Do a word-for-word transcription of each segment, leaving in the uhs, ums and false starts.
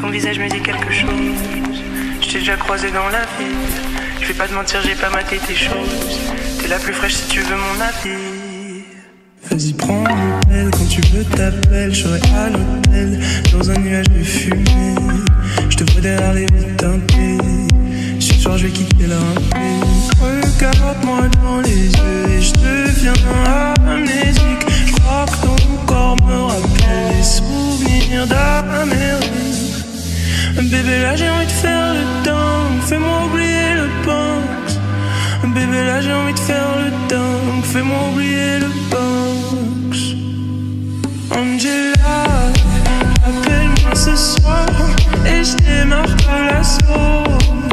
Ton visage me dit quelque chose. Je t'ai déjà croisé dans la ville. Je vais pas te mentir, j'ai pas maté tes choses. T'es la plus fraîche si tu veux mon avis. Vas-y, prends mon appel, quand tu veux t'appelles. Je serai à l'hôtel, dans un nuage de fumée. Je te vois derrière les vitres teintées. Ce soir je vais quitter la rampe. Regarde-moi dans les yeux et je deviens amnésique. Je crois que ton corps me rappelle les souvenirs d'Amérique. Bébé là j'ai envie de faire le temps, fais-moi oublier le box. Bébé là j'ai envie de faire le temps, fais-moi oublier le box. Angela, appelle-moi ce soir et je démarre pas la zone.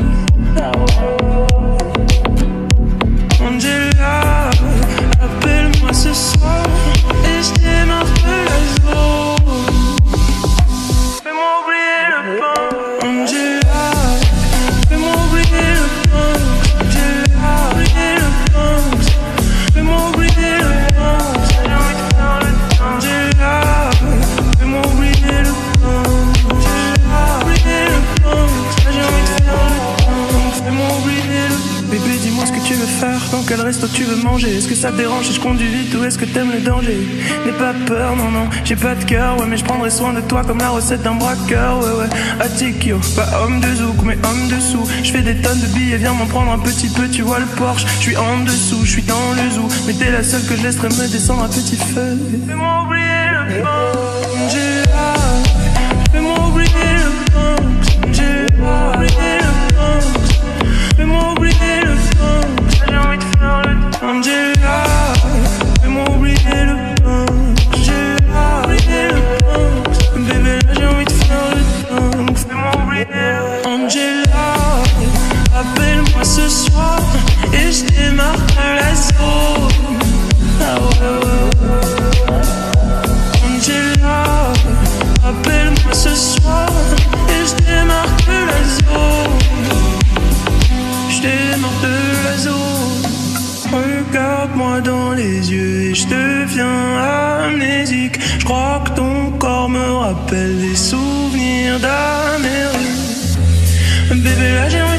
Angela, appelle-moi ce soir et je démarre pas la zone. Fais-moi oublier le pain. Angela, fais-moi oublier le pain. Angela, oublier le pain. Fais-moi oublier le pain. J'ai envie de faire le temps. Angela, fais-moi oublier le pain. Angela, oublier le pain. J'ai envie de faire le temps. Fais-moi oublier le pain. Bébé, dis-moi ce que tu veux faire, dans quel resto tu veux manger. Est-ce que ça te dérange si je conduis vite ou est-ce que t'aimes le danger? N'aie pas peur, non, non, j'ai pas de cœur, ouais, mais je prendrai soin de toi comme la recette d'un braqueur, ouais, ouais. Atikyo, pas homme de zouk, mais homme de sous. Je fais des tonnes de billets, viens m'en prendre un petit peu, tu vois le Porsche. Je suis en dessous, je suis dans le zoo, mais t'es la seule que je laisserai me descendre à petit feu. Fais-moi oublier le pain, Angela, fais-moi oublier le pain, Angela, oublier le pain, fais-moi oublier le pain. J'ai envie de faire le temps. Angela, fais-moi oublier le pain. Angela, oublier le pain. Bébé là j'ai envie de faire le temps. Fais-moi oublier le pain. Angela, appelle-moi ce soir et je démarre de la zone. Ah ouais, ouais, ouais. Angela, appelle-moi ce soir et je démarre de la zone. Je démarre de la zone. Regarde-moi dans les yeux et je deviens amnésique. Je crois que ton corps me rappelle les souvenirs d'Amérique. Bébé là j'ai envie